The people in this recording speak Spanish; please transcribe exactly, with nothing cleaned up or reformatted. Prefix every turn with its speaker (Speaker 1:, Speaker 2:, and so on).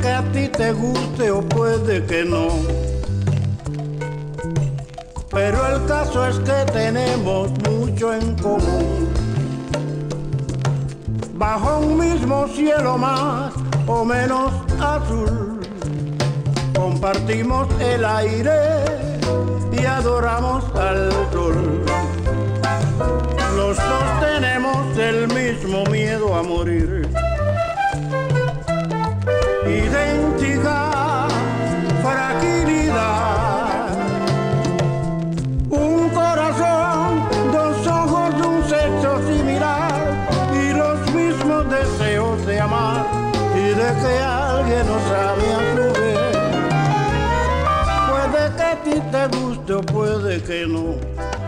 Speaker 1: que a ti te guste o puede que no. Pero el caso es que tenemos mucho en común. Bajo un mismo cielo más o menos azul, compartimos el aire y adoramos al sol. Los dos tenemos el mismo miedo a morir. Idéntica fragilidad. Un corazón, dos ojos, un sexo similar y los mismos deseos de amar y de que alguien nos sabe a su vez. Puede que a ti te guste o puede que no.